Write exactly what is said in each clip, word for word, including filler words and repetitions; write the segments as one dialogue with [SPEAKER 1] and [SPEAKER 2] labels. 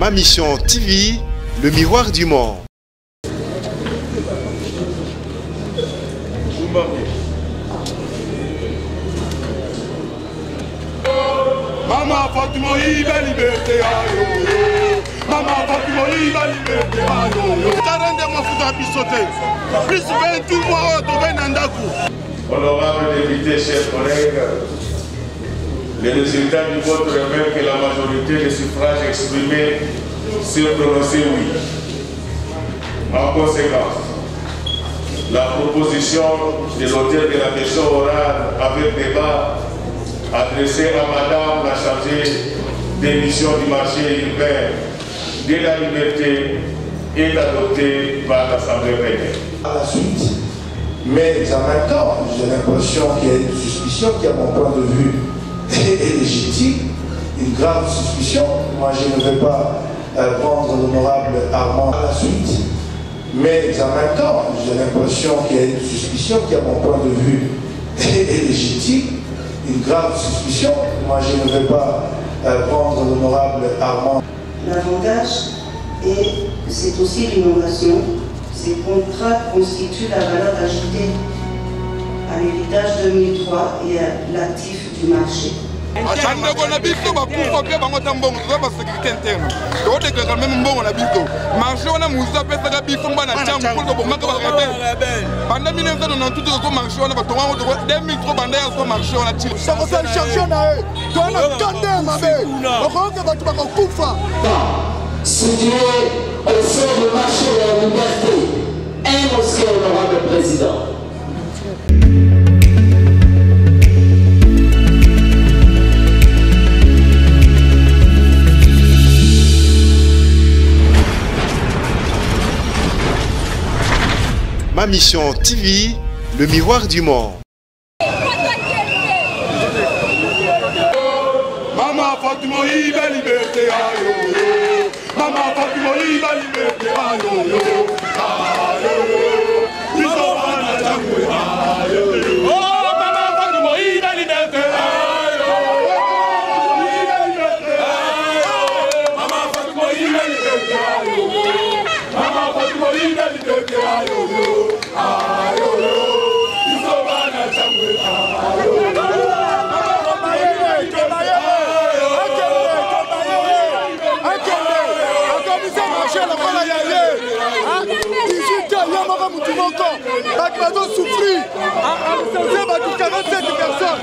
[SPEAKER 1] Ma Mission T V, le miroir du monde.
[SPEAKER 2] Maman Fatima Iba liberté ayo. Maman Fatima Iba liberté ayo. quarante mois futa bisoté. Plus vingt-huit mois au Benandaku.
[SPEAKER 3] Honorable député, chers collègues, les résultats du vote révèlent que la majorité des suffrages exprimés s'est prononcée oui. En conséquence, la proposition des auteurs de la question orale avec débat adressée à Madame la chargée des missions du marché urbain de la liberté est adoptée par l'Assemblée plénière.
[SPEAKER 4] À la suite, mais en même temps, j'ai l'impression qu'il y a une suspicion qui, à mon point de vue, est légitime, une grave suspicion. Moi, je ne vais pas euh, prendre l'honorable Armand à la suite, mais en même temps, j'ai l'impression qu'il y a une suspicion qui, à mon point de vue, est légitime, une grave suspicion. Moi, je ne vais pas euh, prendre l'honorable Armand.
[SPEAKER 5] L'avantage, et c'est aussi l'innovation, ces contrats constituent la valeur ajoutée à l'héritage deux mille trois et à l'actif du marché.
[SPEAKER 6] Situé au sein du marché de la liberté, un aussi honorable président.
[SPEAKER 1] Ma Mission T V, le miroir du monde.
[SPEAKER 2] Maman Fatima Iba liberté ayo. Maman Fatima Iba liberté ayo. Biso bana changwe ayo. Oh Maman Fatima Iba liberté ayo. Maman Fatima Iba liberté ayo. Maman Fatima Iba liberté ayo. Ayo. Biso bana changwe ayo.
[SPEAKER 7] souffrir. quarante-sept personnes.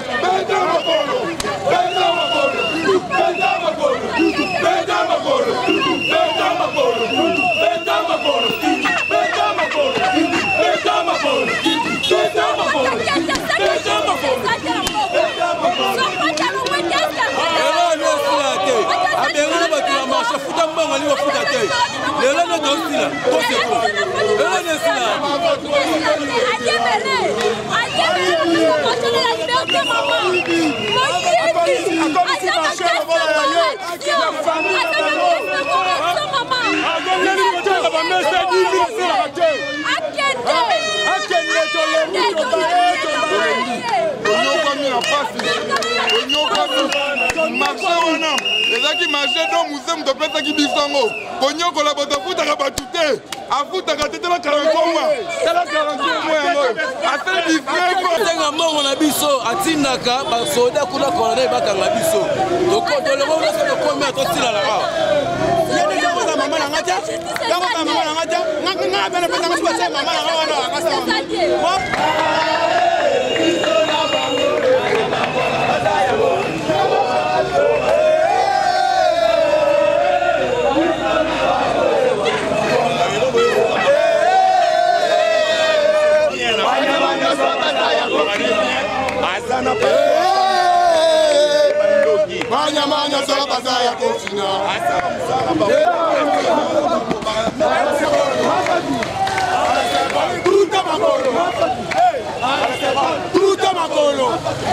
[SPEAKER 2] ezaki marché donc musem to pesa ki bisongo konyo kola boto futa ka batute afuta ka tetela quarante mois tela quarante mois yango asele bifreko
[SPEAKER 8] tenga mbongo na biso atindaka ba soda kuna kolonel bakanga biso loko dolongo na so ko me to tila la ka yene yango za mama na ngaja yango za mama na ngaja ngaka ngaka bana pesa ngasi ba mama na wana akasa
[SPEAKER 2] Manya manya sola bazaya kofina. Tuta makolo. Tuta makolo.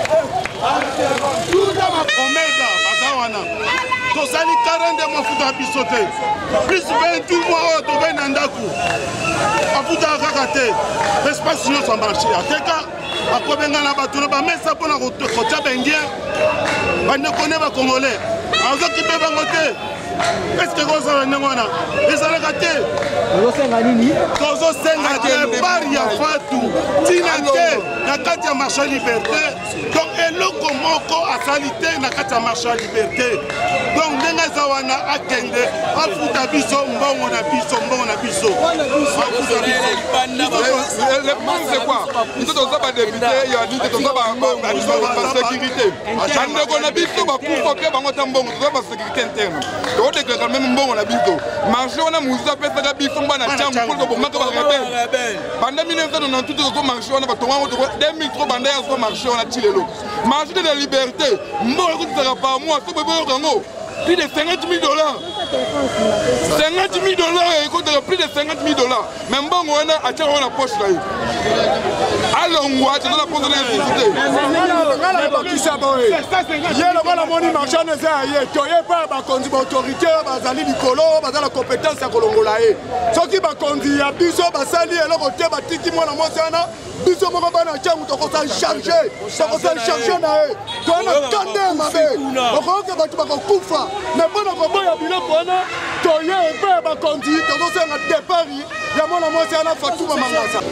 [SPEAKER 2] Tuta makolo. Omega bazawana. Tosali quarante mois futa bisote. Plus vingt-huit mois au to benandaku. Afuta kakate. Espace no sa marché. Ateka akobenga na bato na ba mesa pona ko kotia bengien. Bande connaît ba congolais. Azo ki be bango te. est-ce que kozala ndenge wana ezalaka te tozosenga te bari ya fatu ntina te na kati ya marché ya liberté donc eloko moko asali te na kati ya marché ya liberté donc ndenge eza wana akende afuta biso mbongo na biso mbongo na biso afuta biso.
[SPEAKER 9] Le problème c'est quoi? Nous sommes pas députés, il y a dit que nous sommes pas sécurité. Quand on a biso bakufa pe bango tambongo nous sommes sécurité interne. Donc on déclare même mbongo na biso. Marché on a musa pesa ka biso mbana changu pour ko maka ba rebelle. Pendant mille neuf cent quatre-vingt-douze tout marché on a batonga deux mille trois banda ya marché on a tilelo. Marché de la liberté. Mbongo ko tsaka pa moi so bebo kango. Plus de cinquante mille dollars. cinquante mille dollars, écoute, plus de cinquante mille dollars. Même bon, on a acheté la poche là. Alors, on va acheter la poche de l'électricité.
[SPEAKER 7] Il y a le money marchand, il y a pas de autorité, il y a la compétence à Colongolae. Ce qui va conduire à Biso, Basali, et le côté Batiki, moi, biso moko bana changu to kosa charger to kosa charger na e to na kande mabe okoke batu bakokufa na bona ko boya biloko wana to ye pe ba kondi to ko senga départ ya mona mwasi ana Fatuma Mangasa.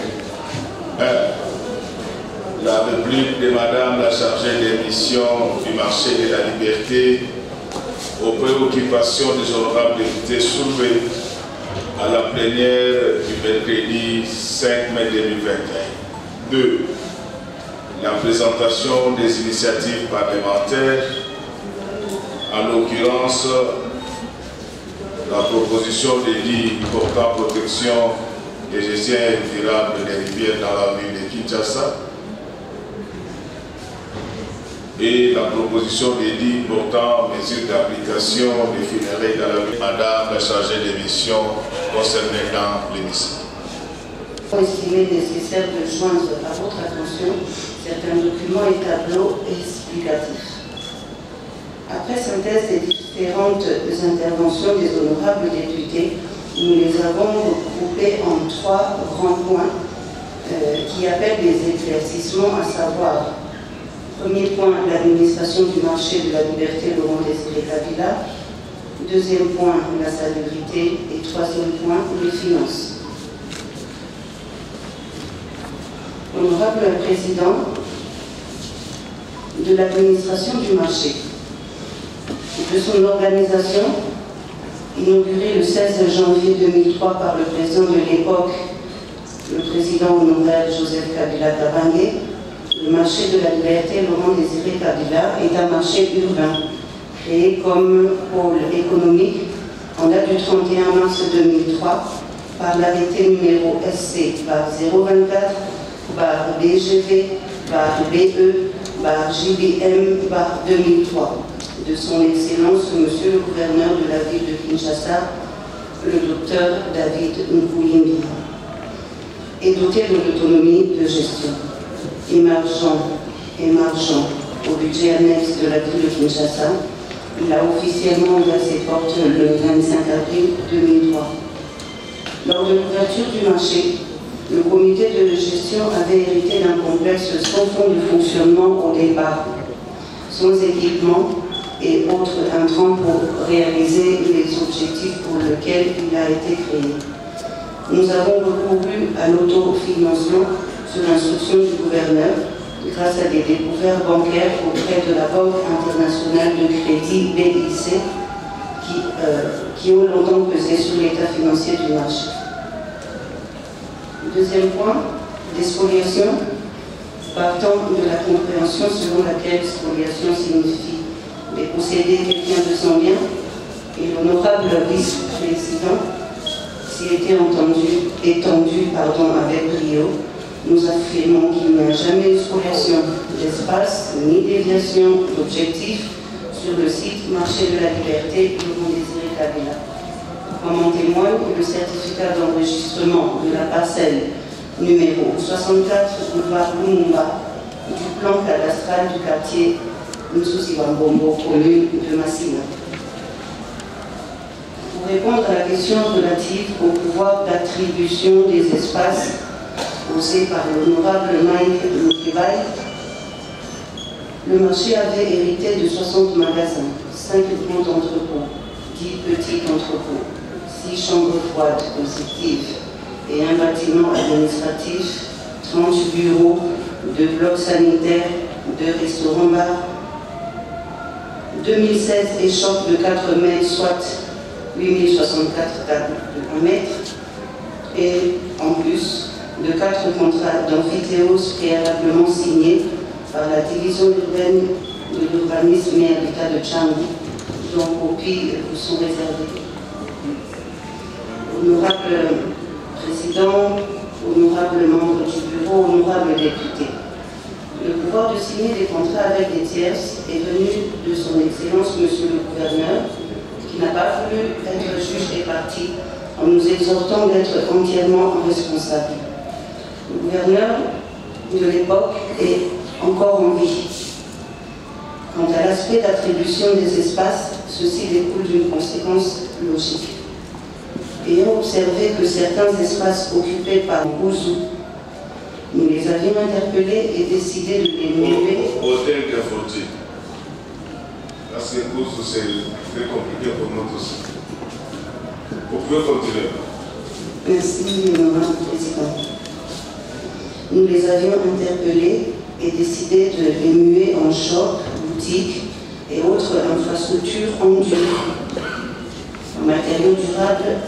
[SPEAKER 3] La réplique de Madame la chargée des missions du marché de la liberté aux préoccupations des honorables députés soulevées à la plénière du mercredi cinq mai deux mille vingt et un. deux. La présentation des initiatives parlementaires, en l'occurrence la proposition de dit portant protection des gestions durables des rivières dans la ville de Kinshasa et la proposition de dit portant mesures d'application des funérailles dans la ville. Madame la chargée des missions concernée dans l'hémicycle.
[SPEAKER 5] Estimé nécessaire de joindre à votre attention certains documents et tableaux explicatifs. Après synthèse des différentes interventions des honorables députés, nous les avons regroupés en trois grands points euh, qui appellent des éclaircissements, à savoir, premier point, l'administration du marché de la liberté Laurent Désiré Kabila, deuxième point, la salubrité et troisième point, les finances. Honorable Président de l'administration du marché, de son organisation, inaugurée le seize janvier deux mille trois par le président de l'époque, le président honoraire Joseph Kabila Kabange, le marché de la liberté Laurent Désiré Kabila est un marché urbain, créé comme pôle économique en date du trente et un mars deux mille trois par l'arrêté numéro S C zéro vingt-quatre par B G V, par B E, par J B M, par deux mille trois, de son Excellence, Monsieur le gouverneur de la ville de Kinshasa, le docteur David Nkoulimbi, est doté de l'autonomie de gestion, émergeant, émergeant au budget annexe de la ville de Kinshasa. Il a officiellement ouvert ses portes le vingt-cinq avril deux mille trois. Lors de l'ouverture du marché, le comité de gestion avait hérité d'un complexe sans fond de fonctionnement au départ, sans équipement et autres intrants pour réaliser les objectifs pour lesquels il a été créé. Nous avons recouru à l'autofinancement sur l'instruction du gouverneur grâce à des découvertes bancaires auprès de la Banque internationale de crédit B I C qui, euh, qui ont longtemps pesé sur l'état financier du marché. Deuxième point, les spoliations, partant de la compréhension selon laquelle spoliation signifie déposséder quelqu'un de son bien, et l'honorable vice-président s'y était entendu, étendu pardon, avec brio. Nous affirmons qu'il n'y a jamais eu spoliation d'espace ni déviation d'objectifs sur le site Marché de la Liberté Laurent Désiré Kabila. Comme en témoigne le certificat d'enregistrement de la parcelle numéro soixante-quatre boulevard Lumumba du plan cadastral du quartier Nsusiwambombo, commune de Massina. Pour répondre à la question relative au pouvoir d'attribution des espaces posé par l'honorable Mike Moukibaï, le marché avait hérité de soixante magasins, cinq grands entrepôts, dix petits entrepôts, six chambres froides conceptives et un bâtiment administratif, trente bureaux, deux blocs sanitaires, deux restaurants-bars, deux mille seize échoppes de quatre mètres, soit huit mille soixante-quatre tables de un mètre, et en plus de quatre contrats d'amphithéose préalablement signés par la division urbaine de l'urbanisme et habitat de Tchangou, dont copies vous sont réservées. Honorable Président, honorable membre du bureau, honorable député, le pouvoir de signer des contrats avec des tierces est venu de son Excellence, Monsieur le Gouverneur, qui n'a pas voulu être juge des parties en nous exhortant d'être entièrement responsables. Le gouverneur de l'époque est encore en vie. Quant à l'aspect d'attribution des espaces, ceci découle d'une conséquence logique. Ayant observé que certains espaces occupés par Ouzou, nous les avions interpellés et décidé de les muer.
[SPEAKER 3] Hôtel Gafourti. Parce que Ouzou, c'est très compliqué pour nous tous. Vous pouvez continuer.
[SPEAKER 5] Merci, Honorable Président. Nous les avions interpellés et décidé de les muer en shop, boutiques et autres infrastructures en dur, en matériaux durables.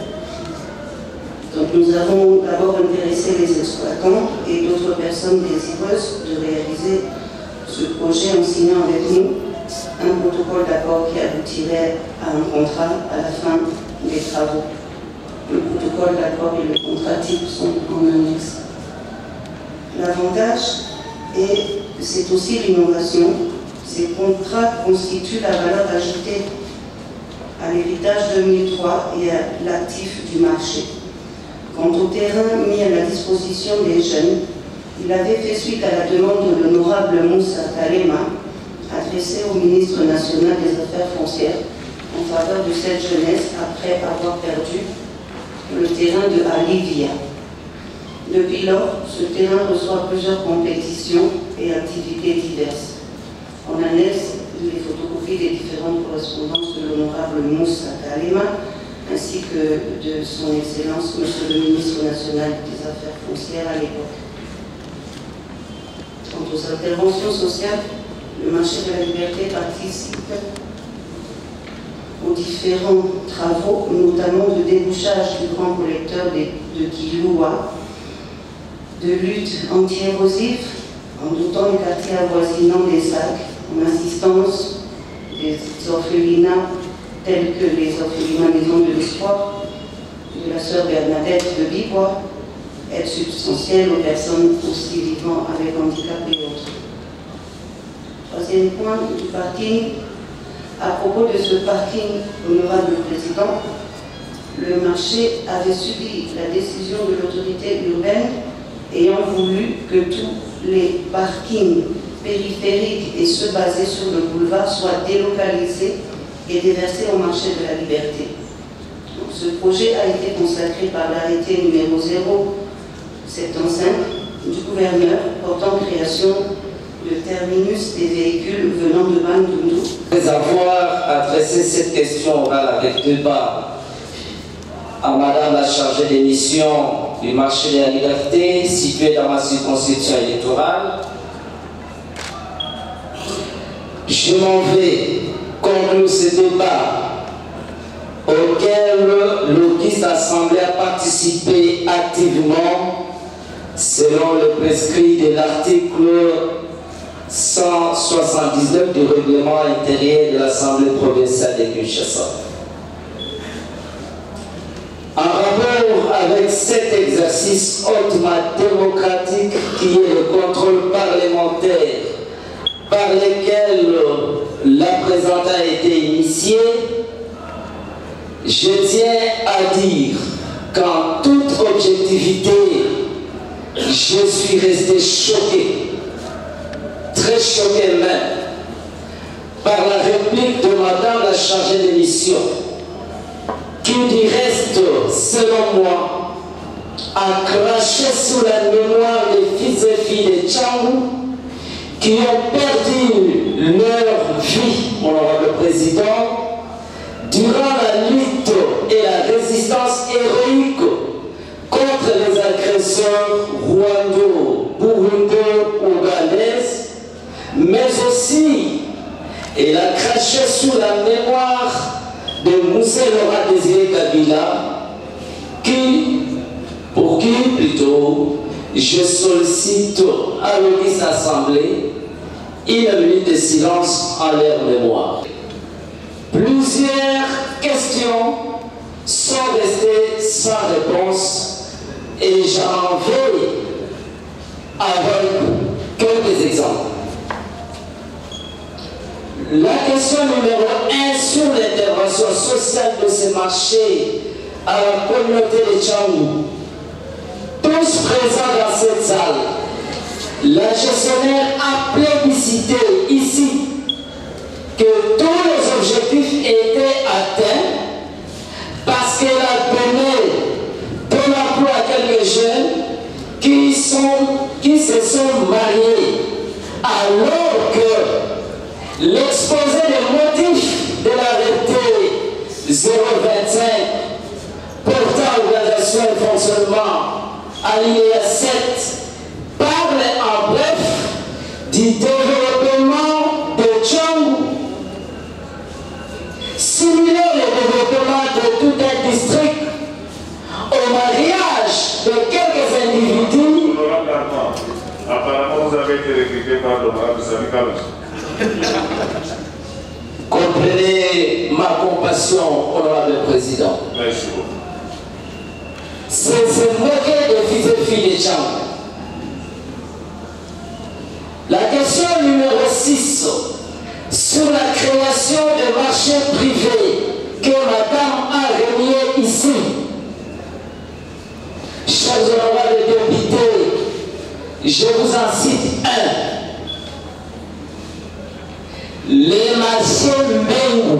[SPEAKER 5] Donc nous avons d'abord intéressé les exploitants et d'autres personnes désireuses de réaliser ce projet en signant avec nous un protocole d'accord qui aboutirait à un contrat à la fin des travaux. Le protocole d'accord et le contrat type sont en annexe. L'avantage, et c'est aussi l'innovation, ces contrats constituent la valeur ajoutée à l'héritage deux mille trois et à l'actif du marché. Quant au terrain mis à la disposition des jeunes, il avait fait suite à la demande de l'honorable Moussa Kalema, adressée au ministre national des Affaires foncières en faveur de cette jeunesse après avoir perdu le terrain de Alivia. Depuis lors, ce terrain reçoit plusieurs compétitions et activités diverses. En annexe, les photocopies des différentes correspondances de l'honorable Moussa Kalema ainsi que de son Excellence, Monsieur le ministre national des Affaires foncières à l'époque. Quant aux interventions sociales, le marché de la liberté participe aux différents travaux, notamment de débouchage du grand collecteur de, de Kiloua, de lutte anti-érosive, en dotant les quartiers avoisinants des sacs, en assistance des orphelinats tels que les orphelinats Maison de l'Espoir, de la sœur Bernadette de Bibois, aide substantielle aux personnes aussi vivant avec handicap et autres. Troisième point, du parking. À propos de ce parking, honorable Président, le marché avait subi la décision de l'autorité urbaine ayant voulu que tous les parkings périphériques et ceux basés sur le boulevard soient délocalisés et déversés au marché de la liberté. Donc, ce projet a été consacré par l'arrêté numéro zéro sept cinq du gouverneur portant création de terminus des véhicules venant de Bandundu.
[SPEAKER 6] Après avoir adressé cette question orale avec débat à Madame la chargée des missions du marché de la liberté située dans ma circonscription électorale, je m'en vais conclure ce débat auquel l'Auguste Assemblée a participé activement selon le prescrit de l'article cent soixante-dix-neuf du règlement intérieur de l'Assemblée provinciale de Kinshasa. En rapport avec cet exercice hautement démocratique qui est le contrôle parlementaire par lequel la présente a été initiée, je tiens à dire qu'en toute objectivité, je suis resté choqué, très choqué même, par la réplique de Madame la chargée des missions, qui du reste, selon moi, a craché sous la mémoire des fils et filles de Tchangou qui ont perdu leur vie, honorable président, durant la sœurs rwando-burundo-ougandaises, mais aussi elle a craché sous la mémoire de Moussé Laurent Désiré Kabila, qui, pour qui plutôt, je sollicite à l'Église Assemblée une minute de silence en leur mémoire. Plusieurs questions sont restées sans réponse et j'en vais avec quelques exemples. La question numéro un sur l'intervention sociale de ce marché à la communauté de Tchangou. Tous présents dans cette salle, la gestionnaire a plébiscité ici que tous les objectifs étaient atteints parce qu'elle a donné de l'emploi à quelques jeunes qui, sont, qui se sont mariés alors que l'exposé des motifs de l'arrêté zéro vingt-cinq portant organisation et fonctionnement alinéa sept parle en bref du développement de Tchangou, simulant le développement de tout un district au mariage de quelques individus.
[SPEAKER 3] Apparemment, vous avez été recruté par l'honorable Sami Kalouch.
[SPEAKER 6] Comprenez ma compassion, honorable président.
[SPEAKER 3] Merci beaucoup.
[SPEAKER 6] C'est se moquer des fils et filles de Tchangou. La question numéro six sur la création de marchés privés que madame a renié ici. Chers honorables députés, je vous en cite un. Les marchés Mbengu.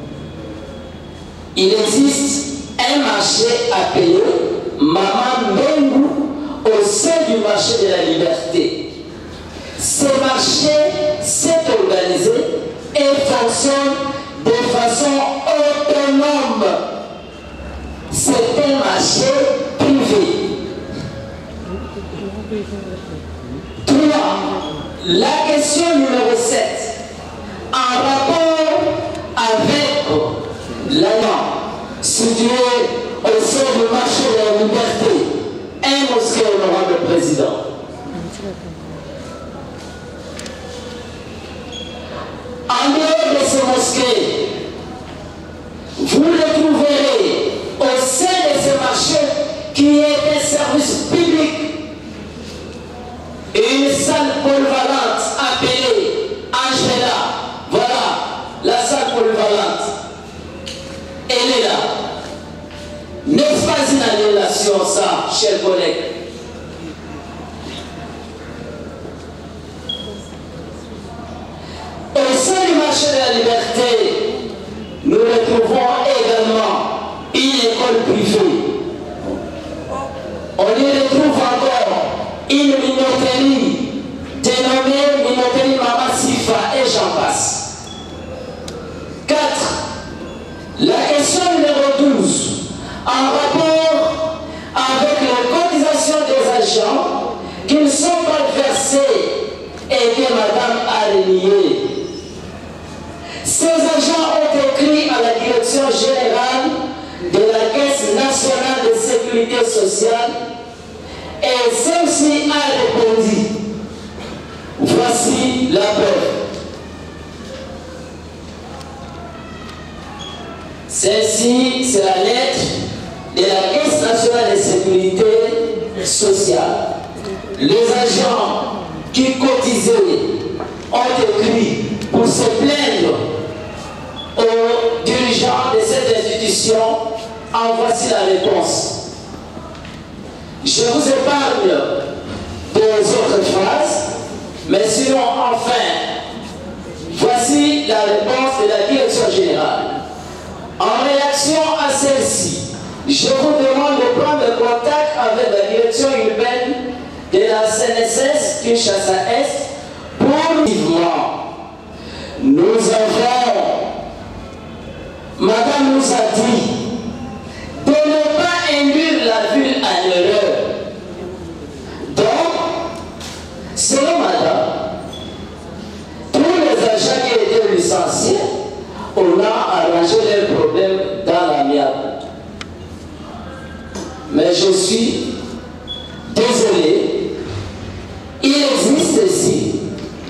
[SPEAKER 6] Il existe un marché appelé Maman Mbengu au sein du marché de la liberté. Ce marché s'est organisé et fonctionne de façon autonome. C'est un marché privé. trois. La question numéro sept. En rapport avec l'Alliance situé au sein du marché de la liberté, un mosquée honorable président. En dehors de ces mosquées, vous retrouverez au sein de ce marché qui est un service public une salle polyvalente appelée Angela. Voilà la salle polyvalente. Elle est là. N'est-ce pas une annulation ça, chers collègues? Au sein du marché de la liberté, nous retrouvons également une école privée. On y retrouve encore une minoterie dénommée minoterie Mama Sifa et j'en passe. quatre. La question numéro douze. En rapport avec les cotisations des agents qui ne sont pas versés et que madame a renié. Ces agents ont écrit à la direction générale de la Caisse nationale de sécurité sociale et celle-ci a répondu. Voici la preuve. Celle-ci, c'est la lettre de la Caisse nationale de sécurité sociale. Les agents qui cotisaient ont écrit pour se plaindre aux dirigeants de cette institution. En voici la réponse. Je vous épargne des autres phrases, mais sinon, enfin, voici la réponse de la direction générale. En réaction à celle-ci, je vous demande de prendre contact avec la direction urbaine de la C N S S Kinshasa-Est pour vivement. Nous avons, madame nous a dit, de ne pas induire la ville en erreur. suis désolé, il existe ici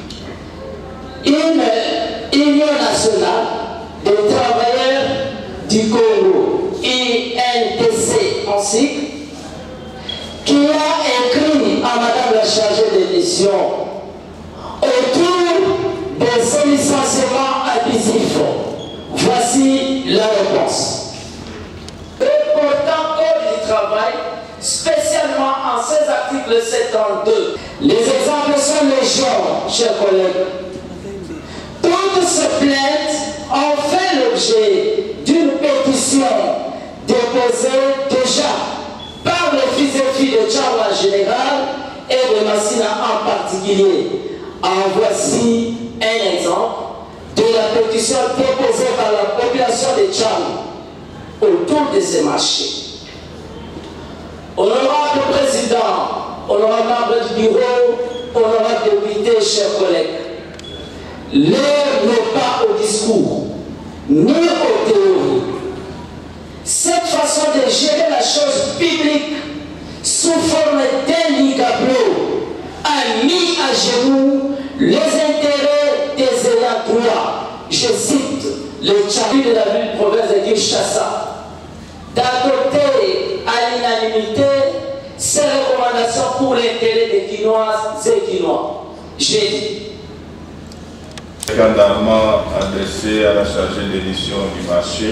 [SPEAKER 6] une union nationale des travailleurs du Congo, I N T C en cycle, qui a écrit à Madame la chargée de mission autour de ces licenciements abusifs. Voici la réponse. Le portant code du travail, spécialement en ces articles soixante-deux. Les exemples sont légion, chers collègues. Toutes ces plaintes ont fait l'objet d'une pétition déposée déjà par les fils et filles de Tchao en général et de Massina en particulier. En voici un exemple de la pétition déposée par la population de Tchao autour de ces marchés. Honorable Président, honorable membre du bureau, honorable député, chers collègues, l'heure n'est pas au discours, ni aux théories. Cette façon de gérer la chose publique sous forme d'un ligablo a mis à genoux les intérêts des ayants droit. Je cite le chapitre de la ville province de Kinshasa d'adopter à l'unanimité ces recommandations pour l'intérêt des Quinoises et Quinois. J'ai dit.
[SPEAKER 3] Scandallement adressé à la chargée d'édition du marché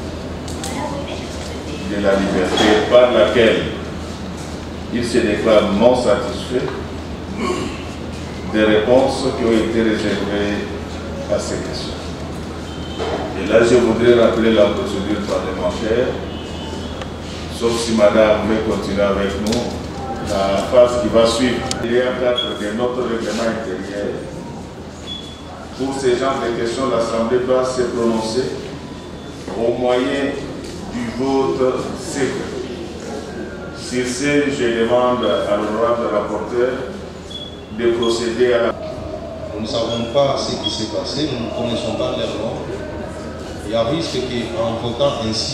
[SPEAKER 3] de la liberté par laquelle il se déclare non satisfait des réponses qui ont été réservées à ces questions. Et là, je voudrais rappeler la procédure parlementaire, sauf si madame veut continuer avec nous, la phase qui va suivre. Il y a quatre de notre règlement intérieur. Pour ces genres de questions, l'Assemblée doit se prononcer au moyen du vote secret. Sur ce, je demande à l'honorable rapporteur de procéder à la...
[SPEAKER 10] Nous ne savons pas ce qui s'est passé, nous ne connaissons pas leur nom. Il y a risque qu'en votant ainsi...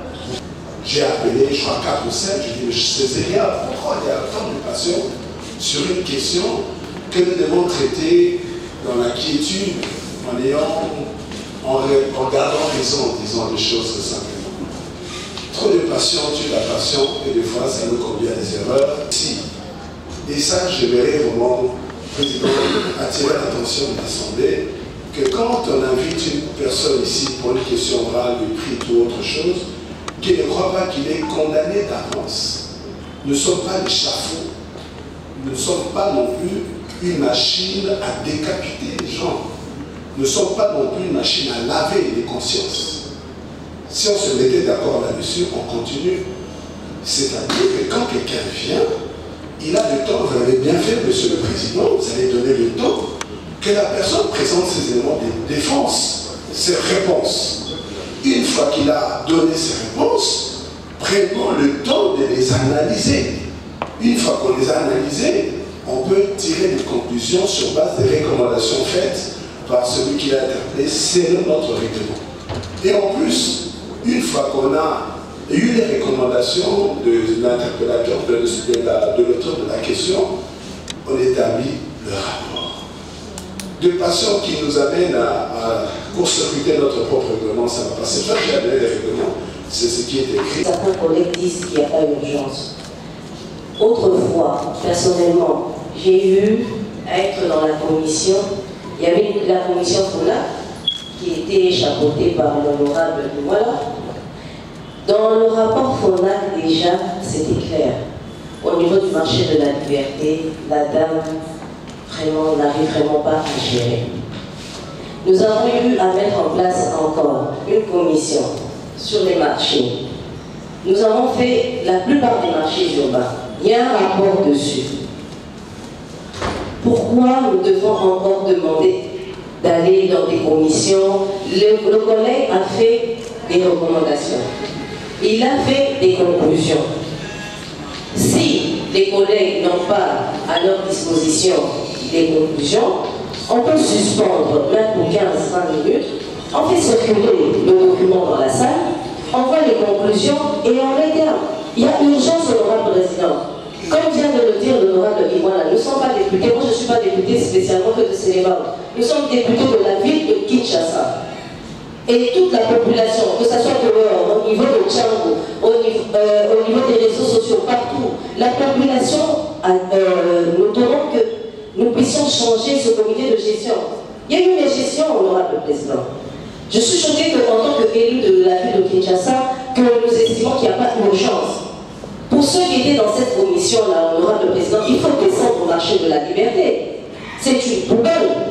[SPEAKER 4] J'ai appelé, je crois, quatre ou cinq, je dis, mais je sais rien, pourquoi il y a tant de passion sur une question que nous devons traiter dans la quiétude, en ayant, en, en gardant raison, en disant les choses simplement. Trop de passion tue la passion, et des fois ça nous conduit à des erreurs. Si. Et ça, je verrais vraiment, Président, attirer l'attention de l'Assemblée, que quand on invite une personne ici pour une question orale, de prix ou autre chose, qu'il ne croit pas qu'il est condamné d'avance. Nous ne sommes pas l'échafaud. Nous ne sommes pas non plus une machine à décapiter les gens. Nous ne sommes pas non plus une machine à laver les consciences. Si on se mettait d'accord là-dessus, on continue. C'est-à-dire que quand quelqu'un vient, il a le temps, vous avez bien fait, Monsieur le Président, vous allez donner le temps que la personne présente ses éléments de défense, ses réponses. Une fois qu'il a donné ses réponses, prenons le temps de les analyser. Une fois qu'on les a analysées, on peut tirer des conclusions sur base des recommandations faites par celui qui l'a interpellé, c'est notre règlement. Et en plus, une fois qu'on a eu les recommandations de l'interpellateur, de, de, de l'auteur de la question, on établit le rapport. De passion qui nous amène à, à court-circuiter notre propre règlement, ça va passer. Ça, j'ai amené les règlements, c'est ce qui est écrit.
[SPEAKER 5] Certains collègues disent qu'il n'y a pas d'urgence. Autrefois, personnellement, j'ai eu à être dans la commission. Il y avait la commission FONAC qui était chapeautée par l'honorable Douala. Dans le rapport FONAC, déjà, c'était clair. Au niveau du marché de la liberté, la dame vraiment n'arrive vraiment pas à gérer. Nous avons eu à mettre en place encore une commission sur les marchés. Nous avons fait la plupart des marchés urbains. Il y a un rapport dessus. Pourquoi nous devons encore demander d'aller dans des commissions? Le, le collègue a fait des recommandations. Il a fait des conclusions. Si les collègues n'ont pas à leur disposition des conclusions, on peut suspendre même pour quinze à vingt minutes, on fait circuler le document dans la salle, on voit les conclusions et on regarde.
[SPEAKER 11] Il y a urgence, honorable président. Comme vient de le dire l'honorable Iguana, nous ne sommes pas députés, moi je ne suis pas député spécialement que de Sénégal. Nous sommes députés de la ville de Kinshasa. Et toute la population, que ce soit dehors, au niveau de Tchango, au niveau, euh, au niveau des réseaux sociaux, partout, la population, euh, nous demande que nous puissions changer ce comité de gestion. Il y a eu une gestion, honorable président. Je suis choquée qu'en tant qu'élu de la ville de Kinshasa, que nous estimons qu'il n'y a pas d'urgence. Pour ceux qui étaient dans cette commission-là, honorable président, il faut descendre au marché de la liberté. C'est une poubelle.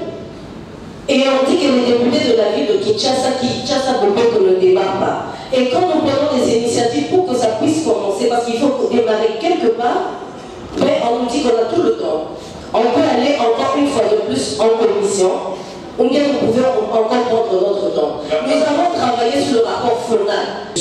[SPEAKER 11] Et on dit que les députés de la ville de Kinshasa, Kinshasa Boboko ne débarquent pas. Et quand nous prenons des initiatives pour que ça puisse commencer, parce qu'il faut démarrer quelque part, mais on nous dit qu'on a tout le temps. On peut aller encore une fois de plus en commission, ou bien nous pouvons encore prendre notre temps. Nous avons travaillé sur le rapport FONAC.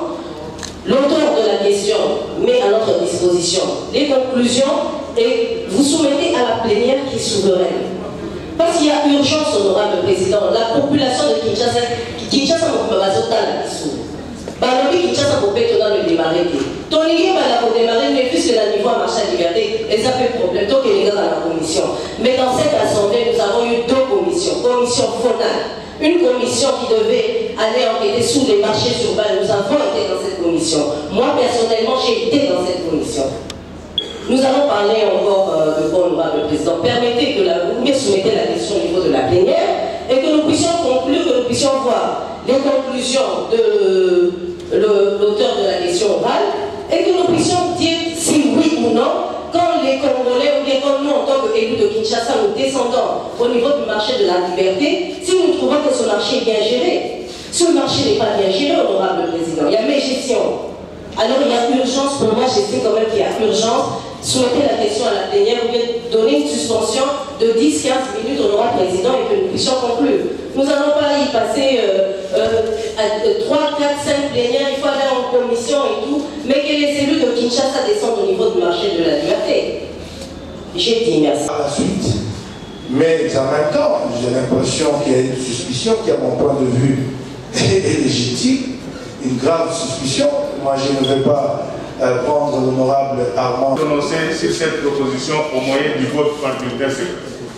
[SPEAKER 11] L'auteur de la question met à notre disposition les conclusions et vous soumettez à la plénière qui est souveraine. Parce qu'il y a urgence, honorable président, la population de Kinshasa, Kinshasa ne peut pas la dissoudre. Balobi Kinshasa peut pas le démarrer. Tony va la démarrer, mais puisque le niveau a marché à liberté, et ça fait problème. Donc il est dans la commission. Mais dans cette assemblée, nous avons eu deux commissions. Commission FONAC, une commission qui devait aller enquêter sur les marchés urbains. Nous avons été dans cette commission. Moi, personnellement, j'ai été dans cette commission. Nous allons parler encore euh, de quoi, honorable président. Permettez que la, vous me soumettez la question au niveau de la plénière et que nous puissions conclure, que nous puissions voir les conclusions de l'auteur de la question orale et que nous puissions dire si oui ou non, quand les Congolais ou bien quand nous, en tant qu'élus de Kinshasa, nous descendons au niveau du marché de la liberté, si nous trouvons que ce marché est bien géré. Si le marché n'est pas bien géré, honorable président, il y a mégestion. Alors il y a urgence, pour moi j'estime quand même qu'il y a urgence, soumettez la question à la plénière ou bien donner une suspension de dix à quinze minutes au honorable président et que nous puissions conclure. Nous n'allons pas y passer euh, euh, trois, quatre, cinq plénières, il faut aller en commission et tout, mais que les élus de Kinshasa descendent au niveau du marché de la liberté. J'ai dit merci.
[SPEAKER 4] À la suite, mais en même temps, j'ai l'impression qu'il y a une suspicion qui, à mon point de vue, est légitime, une grave suspicion. Moi, je ne vais pas euh, prendre l'honorable Armand.
[SPEAKER 3] Prononcer sur cette proposition au moyen du vote par bulletin secret.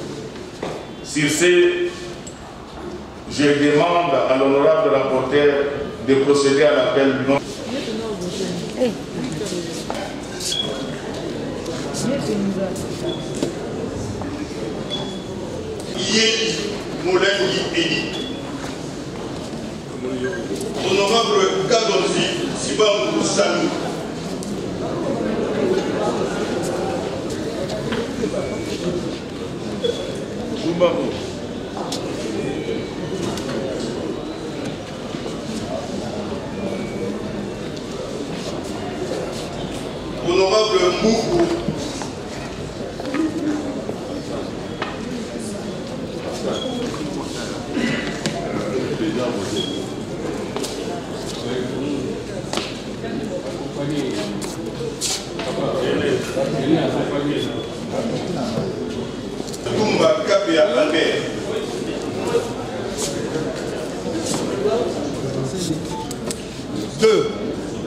[SPEAKER 3] Sur ce, je demande à l'honorable rapporteur de procéder à l'appel du nom.
[SPEAKER 2] Yé Moulengi Edi. Honorable Kadonzi Sibamou Sami. Zumbago. Honorable Mougou. Toumba Kapia Albert. Deux.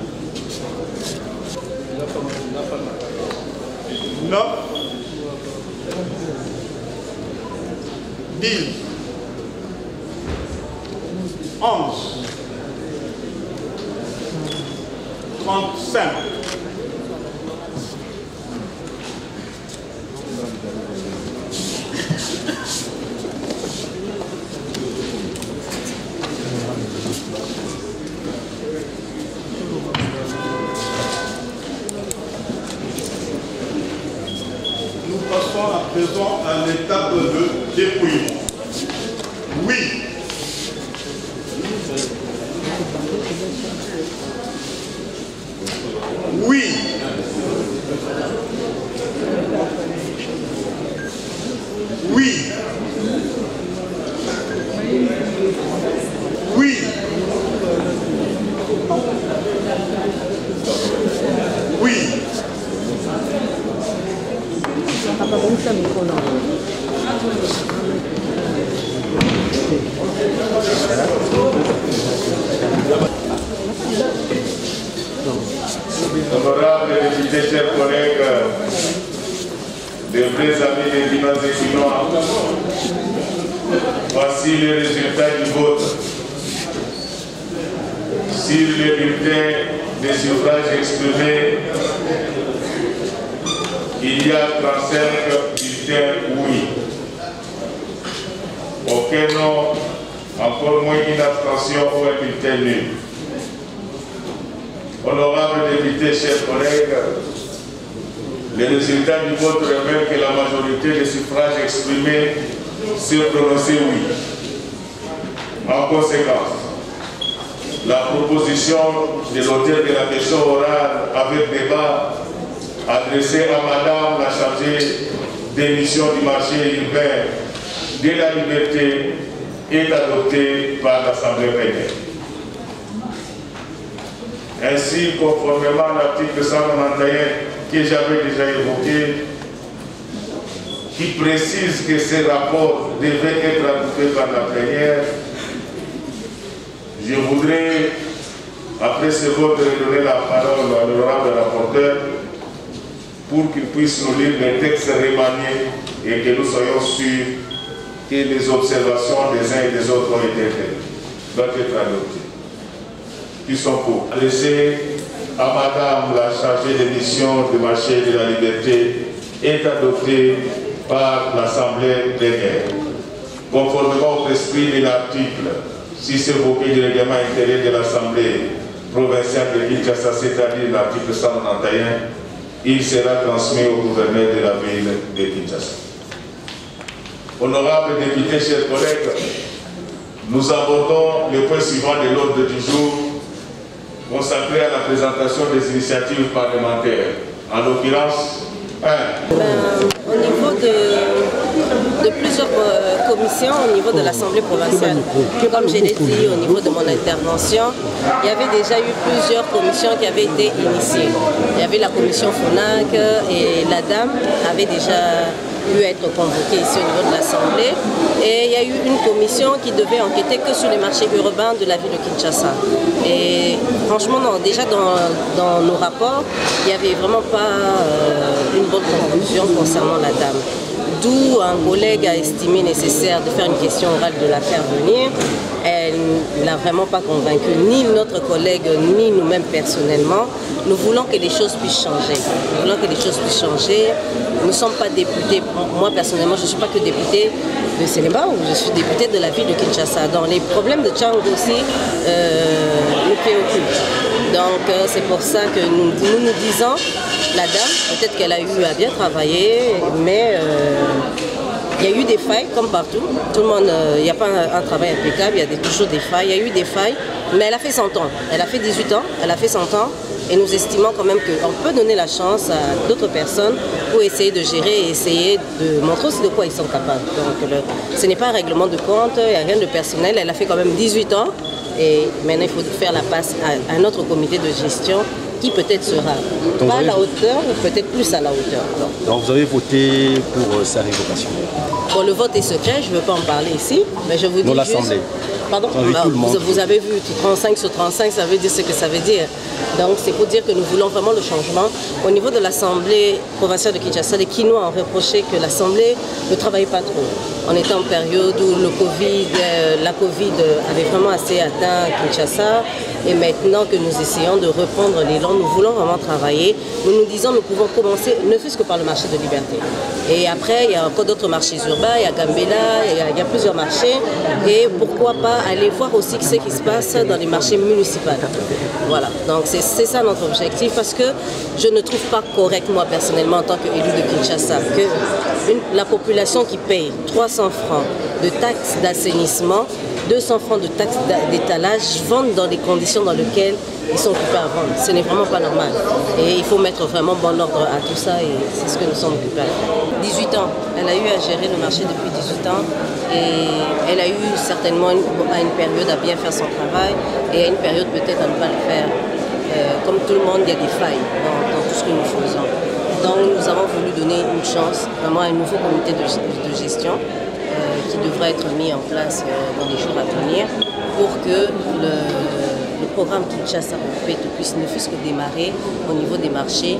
[SPEAKER 2] Neuf. Dix. Onze. Trente-cinq. À présent à l'étape de dépouillement. Oui. Oui. Oui. Oui. Oui.
[SPEAKER 3] Honorable collègues, les vrais amis des Guinois et Guinois, voici les résultats du vote. Sur les bulletins de suffrage exprimés, il y a trente-cinq bulletins oui. Aucun nom, encore moins une abstention ou un bulletin nul. Honorables députés, chers collègues, les résultats du vote révèlent que la majorité des suffrages exprimés s'est prononcée oui. En conséquence, la proposition de l'auteur de la question orale avec débat adressée à Madame la chargée des missions du marché urbain de la liberté est adoptée par l'Assemblée plénière. Ainsi, conformément à l'article cent quatre-vingt-onze que j'avais déjà évoqué, qui précise que ces rapports devaient être adoptés par la plénière, je voudrais, après ce vote, redonner la parole à l'honorable rapporteur pour qu'il puisse nous lire les textes remaniés et que nous soyons sûrs que les observations des uns et des autres ont été faites, doivent être adoptées. Qui sont pour adresser à Madame la chargée des missions du marché de la liberté est adopté par l'Assemblée plénière. Conformément au esprit de l'article six évoqué du règlement intérieur de l'Assemblée provinciale de Kinshasa, c'est-à-dire l'article cent quatre-vingt-onze, il sera transmis au gouverneur de la ville de Kinshasa. Honorables députés, chers collègues, nous abordons le point suivant de l'ordre du jour consacré à la présentation des initiatives parlementaires. En l'occurrence, un.
[SPEAKER 11] Ben, au niveau de, de plusieurs euh, commissions, au niveau de l'Assemblée provinciale, comme je l'ai dit au niveau de mon intervention, il y avait déjà eu plusieurs commissions qui avaient été initiées. Il y avait la commission FONAC et la dame avait déjà pu être convoquée ici au niveau de l'Assemblée. Et il y a eu une commission qui devait enquêter que sur les marchés urbains de la ville de Kinshasa. Et franchement, non, déjà dans, dans nos rapports, il n'y avait vraiment pas euh, une bonne conclusion concernant la dame. D'où un collègue a estimé nécessaire de faire une question orale, de la faire venir. Elle n'a vraiment pas convaincu ni notre collègue, ni nous-mêmes personnellement. Nous voulons que les choses puissent changer. Nous voulons que les choses puissent changer. Nous ne sommes pas députés. Moi, personnellement, je ne suis pas que députée de Sélémbao, je suis députée de la ville de Kinshasa. Donc, les problèmes de Tchang aussi euh, nous préoccupent. Donc, euh, c'est pour ça que nous nous, nous disons, la dame, peut-être qu'elle a eu à bien travailler, mais euh, il y a eu des failles, comme partout. Tout le monde, euh, il n'y a pas un, un travail impeccable, il y a des, toujours des failles. Il y a eu des failles, mais elle a fait cent ans. Elle a fait dix-huit ans, elle a fait cent ans. Et nous estimons quand même qu'on peut donner la chance à d'autres personnes pour essayer de gérer et essayer de montrer aussi de quoi ils sont capables. Donc, le, ce n'est pas un règlement de compte, il n'y a rien de personnel. Elle a fait quand même dix-huit ans. Et maintenant, il faut faire la passe à un autre comité de gestion qui peut-être sera Donc pas à la hauteur ou peut-être plus à la hauteur. Donc,
[SPEAKER 12] Donc vous avez voté pour euh, sa révocation?
[SPEAKER 11] Bon, le vote est secret, je ne veux pas en parler ici, mais je vous dis
[SPEAKER 12] Dans l'Assemblée.
[SPEAKER 11] Pardon bah, vous, vous avez vu, trente-cinq sur trente-cinq, ça veut dire ce que ça veut dire. Donc c'est pour dire que nous voulons vraiment le changement. Au niveau de l'Assemblée provinciale de Kinshasa, les Kinois ont reproché que l'Assemblée ne travaillait pas trop. On était en période où le COVID, euh, la Covid avait vraiment assez atteint Kinshasa. Et maintenant que nous essayons de reprendre l'élan, nous voulons vraiment travailler. Nous nous disons nous pouvons commencer, ne fût-ce que par le marché de liberté. Et après, il y a encore d'autres marchés urbains, il y a Gambela, il y a, il y a plusieurs marchés. Et pourquoi pas aller voir aussi ce qui se passe dans les marchés municipaux. Voilà, donc c'est ça notre objectif parce que je ne trouve pas correct, moi personnellement, en tant qu'élu de Kinshasa, que une, la population qui paye trois cents francs de taxes d'assainissement, deux cents francs de taxes d'étalage, vendent dans les conditions dans lesquelles ils sont occupés à vendre. Ce n'est vraiment pas normal. Et il faut mettre vraiment bon ordre à tout ça et c'est ce que nous sommes occupés à faire. dix-huit ans, elle a eu à gérer le marché depuis dix-huit ans et elle a eu certainement une, à une période à bien faire son travail et à une période peut-être à ne pas le faire. Euh, comme tout le monde, il y a des failles dans, dans tout ce que nous faisons. Donc nous avons voulu donner une chance vraiment à un nouveau comité de, de gestion euh, qui devra être mis en place euh, dans les jours à venir pour que le, le programme Kinshasa puisse ne fût-ce que démarrer au niveau des marchés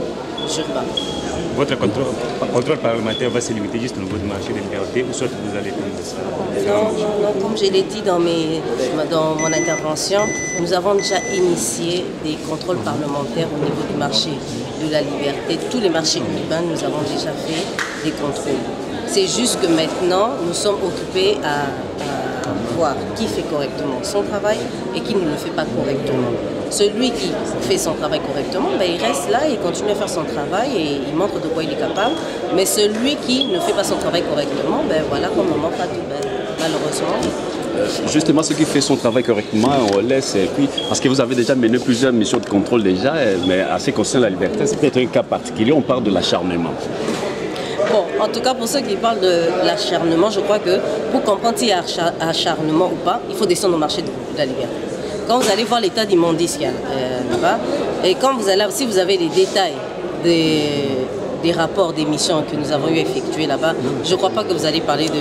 [SPEAKER 11] urbains.
[SPEAKER 12] Votre contrôle, contrôle parlementaire va se limiter juste au niveau du marché de liberté ou soit vous allez prendre ça?
[SPEAKER 11] Non, non, non, comme je l'ai dit dans, mes, dans mon intervention, nous avons déjà initié des contrôles parlementaires au niveau du marché de la liberté. Tous les marchés urbains, nous avons déjà fait des contrôles. C'est juste que maintenant, nous sommes occupés à, à voir qui fait correctement son travail et qui ne le fait pas correctement. Celui qui fait son travail correctement, ben, il reste là, il continue à faire son travail et il montre de quoi il est capable. Mais celui qui ne fait pas son travail correctement, ben, voilà, comme on manque à tout, ben, malheureusement.
[SPEAKER 12] Justement, ceux qui font son travail correctement, on laisse. Et puis, parce que vous avez déjà mené plusieurs missions de contrôle déjà, mais à ce qui concerne la liberté, c'est peut-être un cas particulier, on parle de l'acharnement.
[SPEAKER 11] Bon, en tout cas, pour ceux qui parlent de l'acharnement, je crois que pour comprendre s'il y a acharnement ou pas, il faut descendre au marché de la liberté. Quand vous allez voir l'état d'immondice qu'il y a euh, là-bas, et quand vous allez, si vous avez les détails des, des rapports d'émissions que nous avons eu effectués là-bas, je ne crois pas que vous allez parler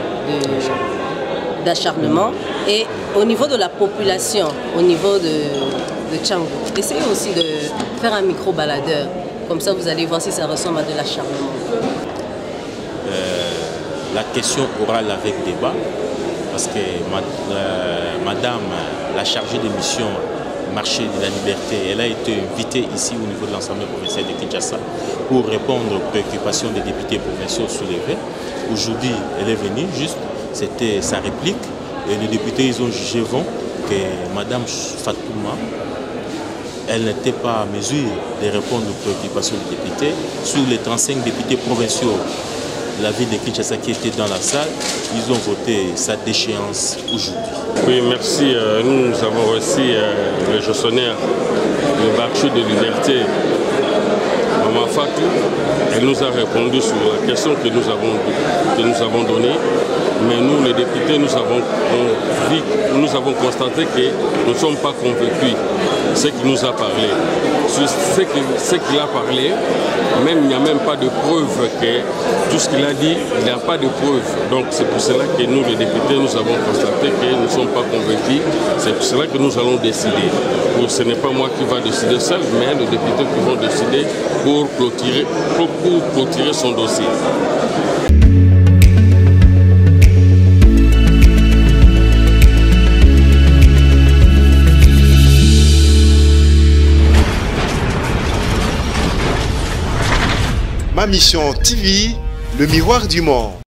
[SPEAKER 11] d'acharnement. Et au niveau de la population, au niveau de, de Tchangou, essayez aussi de faire un micro-baladeur. Comme ça, vous allez voir si ça ressemble à de l'acharnement.
[SPEAKER 13] Euh, la question orale avec débat, parce que ma, euh, madame, la chargée de mission marché de la liberté, elle a été invitée ici au niveau de l'Assemblée provinciale de Kinshasa pour répondre aux préoccupations des députés provinciaux soulevées. Aujourd'hui, elle est venue, juste, c'était sa réplique, et les députés, ils ont jugé bon que madame Fatouma, elle n'était pas à mesure de répondre aux préoccupations des députés. Sur les trente-cinq députés provinciaux de la ville de Kinshasa qui étaient dans la salle, ils ont voté sa déchéance aujourd'hui.
[SPEAKER 14] Oui, merci. Nous avons reçu le gestionnaire du marché de liberté, Maman Fatou. Elle nous a répondu sur la question que nous avons, que nous avons donnée. Mais nous, les députés, nous avons, nous avons constaté que nous ne sommes pas convaincus de ce qu'il nous a parlé. Sur ce qu'il a parlé, même il n'y a même pas de preuve que tout ce qu'il a dit, il n'y a pas de preuve. Donc c'est pour cela que nous, les députés, nous avons constaté que nous ne sommes pas convaincus. C'est pour cela que nous allons décider. Pour, ce n'est pas moi qui va décider seul, mais les députés qui vont décider pour clôturer, pour, pour clôturer son dossier.
[SPEAKER 1] Ma mission T V, le miroir du monde.